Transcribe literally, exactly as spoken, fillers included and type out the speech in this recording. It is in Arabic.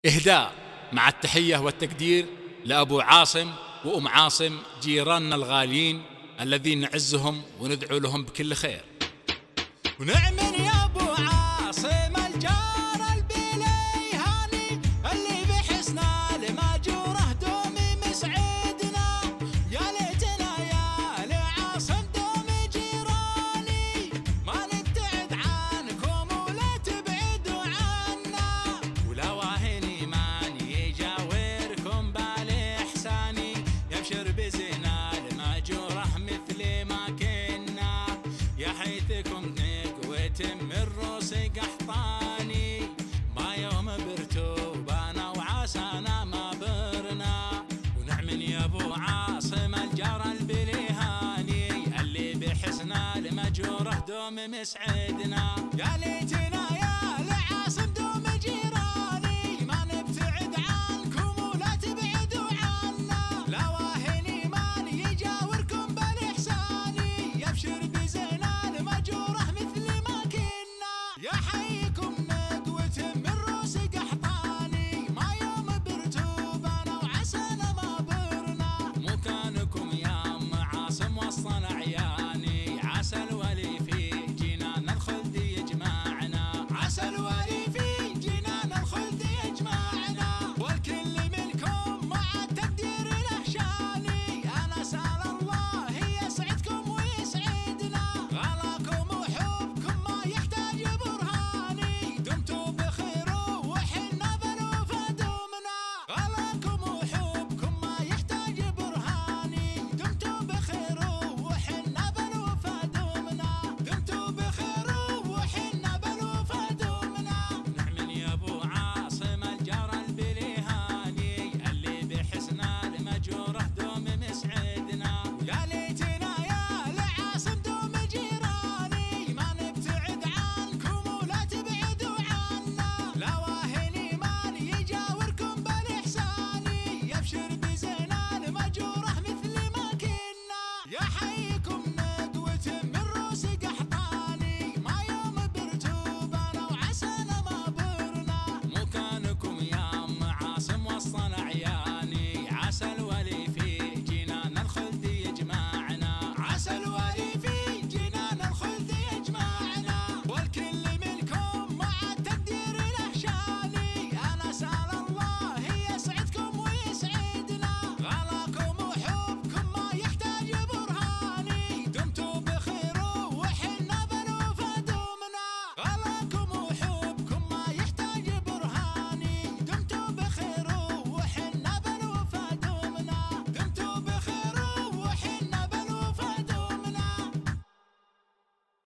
إهداء مع التحية والتقدير لأبو عاصم وأم عاصم، جيراننا الغاليين الذين نعزهم وندعو لهم بكل خير. ونعم يا أبو عاصم الجار البليهاني اللي بحسنا لماجوره دومي مسعدنا، يا ليتنا يا لعاصم دومي جيراني ما نبتعد عنكم ولا تبعدوا عنا، ولا واهني من يجاوركم بالإحساني يبشر بزنا لماجوره مثل ما كنا، يا حيثكم وتم الروس قحطاني ما يوم برتوبانا وعسانا ما برنا. ونعم يا ابو عاصم الجار البليهاني اللي بحسنا لمجوره دوم مسعدنا، يا لي